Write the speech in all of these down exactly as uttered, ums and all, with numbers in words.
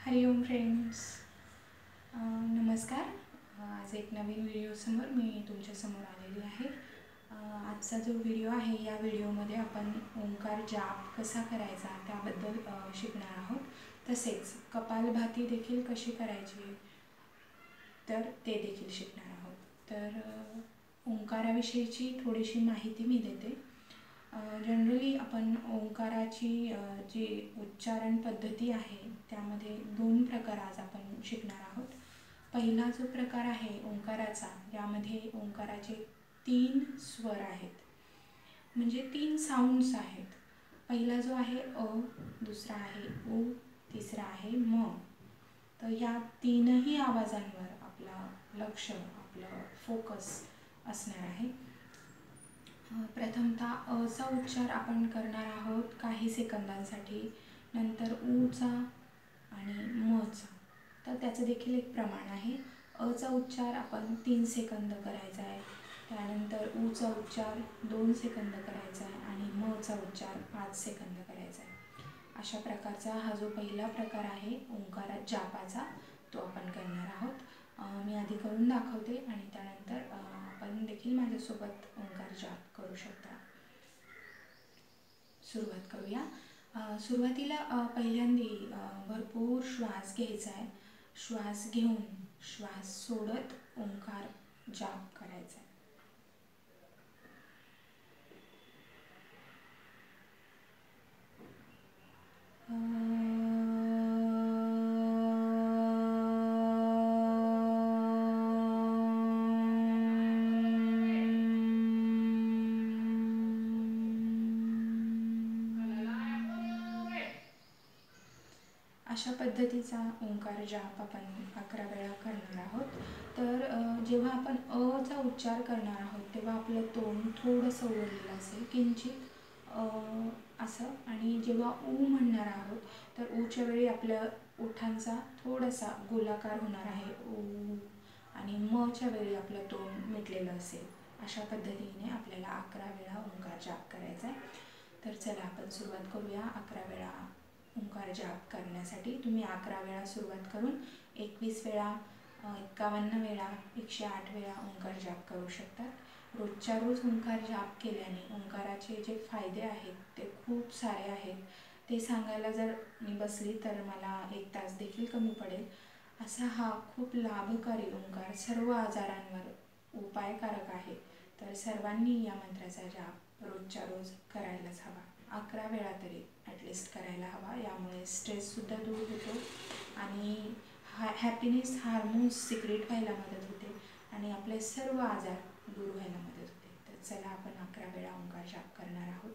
हरिओम friends. नमस्कार. आज एक नवीन व्हिडिओसमोर मी तुमच्यासमोर आलेली आहे. आजचा जो व्हिडिओ आहे या व्हिडिओमध्ये आपण ओंकार जाप कसा करायचा त्याबद्दल शिकणार आहोत. तसेच कपालभाती देखील कशी करायची तर ते देखील शिकणार आहोत. तर ओंकाराविषयीची थोडीशी माहिती मी देते. जनरली आपण ओंकाराची जी उच्चारण पद्धती आहे त्यामध्ये दोन प्रकार आज आपण शिकणार आहोत. पहिला जो प्रकार आहे ओंकाराचा, यामध्ये ओंकाराचे तीन स्वर आहेत, म्हणजे तीन साऊंड्स आहेत. पहिला जो आहे अ, दुसरा आहे उ, तिसरा आहे म. तर ह्या तीनही आवाजांवर आपला लक्ष, आपलं फोकस असणार आहे. प्रथमतः अचा उच्चार आपण करणार आहोत काही सेकंदांसाठी, नंतर ऊचा आणि मचा. तर त्याचं देखील एक प्रमाण आहे. अचा उच्चार आपण तीन सेकंद करायचा आहे, त्यानंतर ऊचा उच्चार दोन सेकंद करायचा आहे आणि मचा उच्चार पाच सेकंद करायचा आहे. अशा प्रकारचा हा जो पहिला प्रकार आहे ओंकार जापाचा, तो आपण करणार आहोत. मी आधी करून दाखवते आणि त्यानंतर आपण देखील माझ्यासोबत ओंकार जाप करू शकता. सुरुवात करूया. सुरुवातीला पहिल्यांदी भरपूर श्वास घ्यायचा आहे. श्वास घेऊन श्वास सोडत ओंकार जाप करायचा आहे. अशा पद्धतीचा ओंकार जाप आपण अकरा वेळा करणार आहोत. तर जेव्हा आपण अचा उच्चार करणार आहोत तेव्हा आपलं तोंड थोडंसं उघडलेलं असेल, किंचित असं. आणि जेव्हा ऊ म्हणणार आहोत तर ऊच्या वेळी आपल्या ओठांचा थोडासा गोलाकार होणार आहे ऊ, आणि मच्या वेळी आपलं तोंड मिटलेलं असेल. अशा पद्धतीने आपल्याला अकरा वेळा ओंकार जाप करायचा आहे. तर चला आपण सुरुवात करूया. अकरा वेळा ओंकार जाप करण्यासाठी तुम्ही अकरा वेळा सुरुवात करून एकवीस वेळा, एकावन्न वेळा, एकशे आठ वेळा ओंकार जाप करू शकतात. रोजच्या रोज ओंकार जाप केल्याने ओंकाराचे जे फायदे आहेत ते खूप सारे आहेत. ते सांगायला जर मी बसली तर मला एक तास देखील कमी पडेल. असा हा खूप लाभकारी ओंकार सर्व आजारांवर उपायकारक आहे. तर सर्वांनी या मंत्राचा जाप रोजच्या रोज करायलाच हवा. अकरा वेळा तरी ॲटलिस्ट करायला हवा. यामुळे स्ट्रेससुद्धा दूर होतो आणि हा हॅपीनेस हार्मोन्स सिक्रेट व्हायला मदत होते आणि आपले सर्व आजार दूर व्हायला मदत होते. तर चला आपण अकरा वेळा ओंकार जाप करणार आहोत.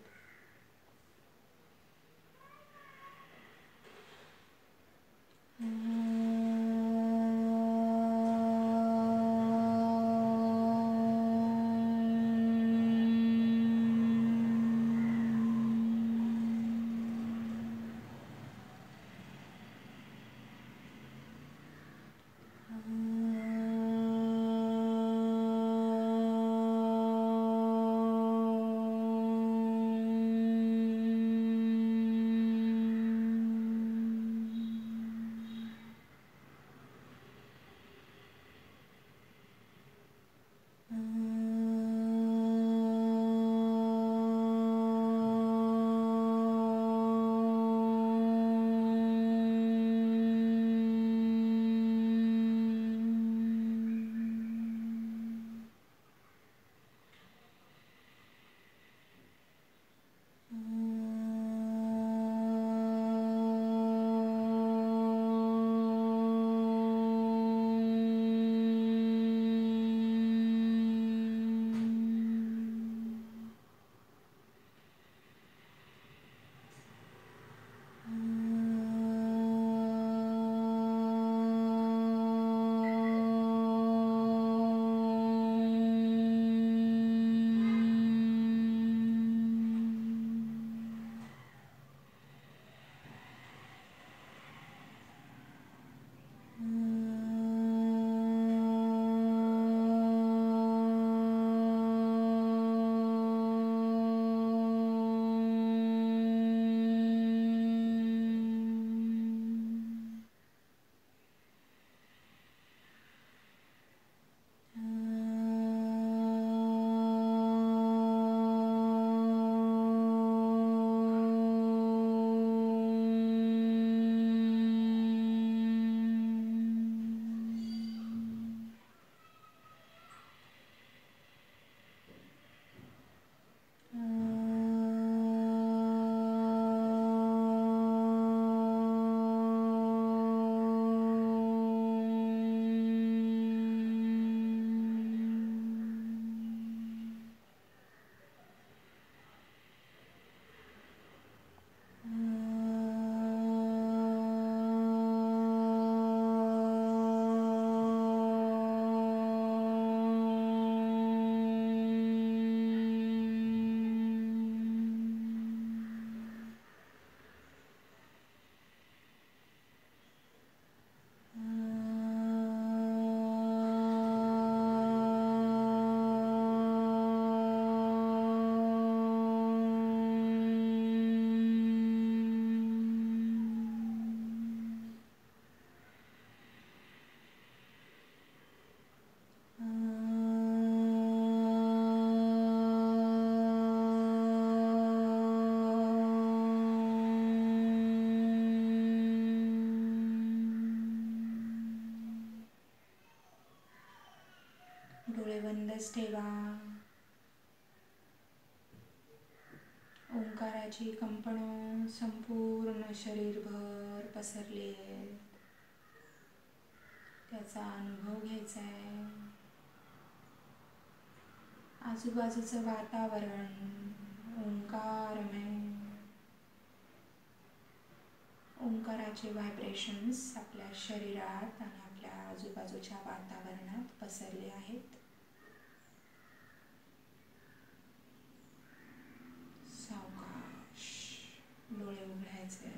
श्वास ठेवा. ओंकाराची कंपनं संपूर्ण शरीरभर पसरली आहेत, त्याचा अनुभव घ्यायचा आहे. आजूबाजूचं वातावरण ओंकारमय, ओंकाराचे व्हायब्रेशन्स आपल्या शरीरात आणि आपल्या आजूबाजूच्या वातावरणात पसरले आहेत. सावकाश डोळे उघडायचे.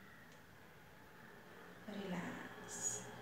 रिलॅक्स.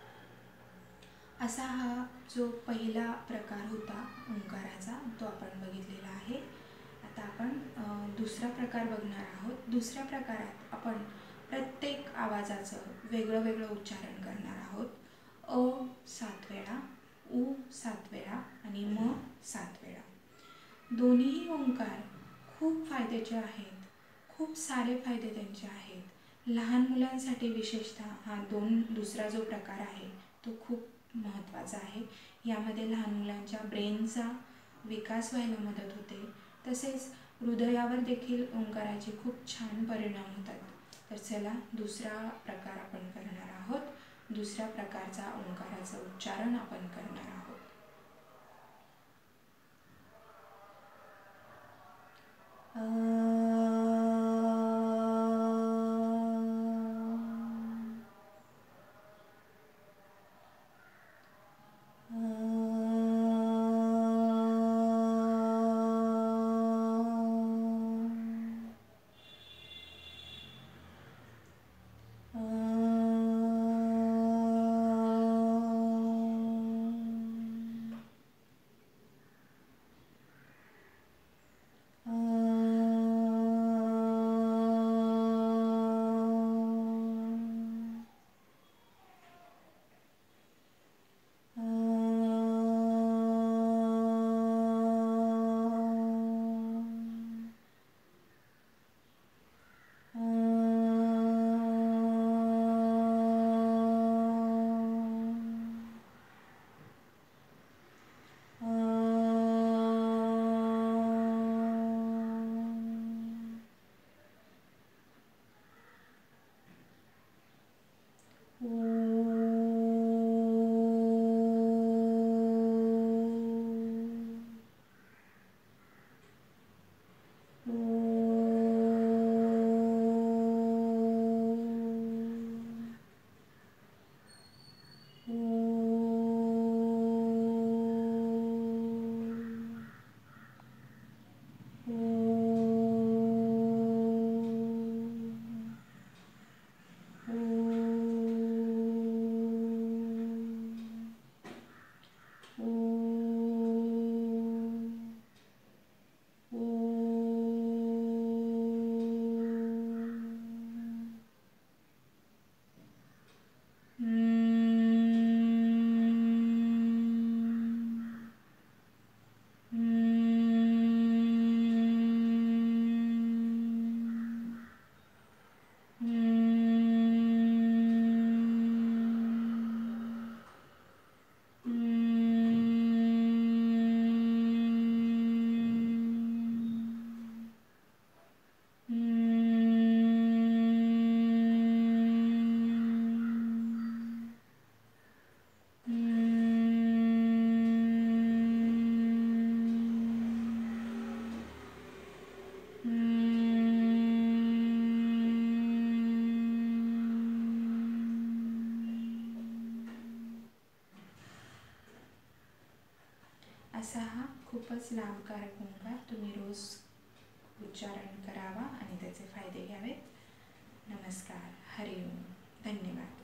असा हा जो पहिला प्रकार होता ओंकाराचा तो आपण बघितलेला आहे. आता आपण दुसरा प्रकार बघणार आहोत. दुसऱ्या प्रकारात आपण प्रत्येक आवाजाचं वेगळं वेगळं उच्चारण करणार आहोत. अ सात वेळा, उ सात वेळा आणि म सात वेळा. दोन्ही ओंकार खूप फायद्याचे आहेत. खूप सारे फायदे त्यांचे आहेत. लहान मुलांसाठी विशेषतः हा दोन दुसरा जो प्रकार आहे तो खूप महत्त्वाचा आहे. यामध्ये लहान मुलांच्या ब्रेनचा विकास व्हायला मदत होते. तसेच हृदयावर देखील ओंकाराचे खूप छान परिणाम होतात. तर चला दुसरा प्रकार आपण करणार आहोत. दुसऱ्या प्रकारचा ओंकाराचं उच्चारण आपण करणार आहोत. असा हा खूपच लाभकारक ओंकार तुम्ही रोज उच्चारण करावा आणि त्याचे फायदे घ्यावेत. नमस्कार. हरिओम. धन्यवाद.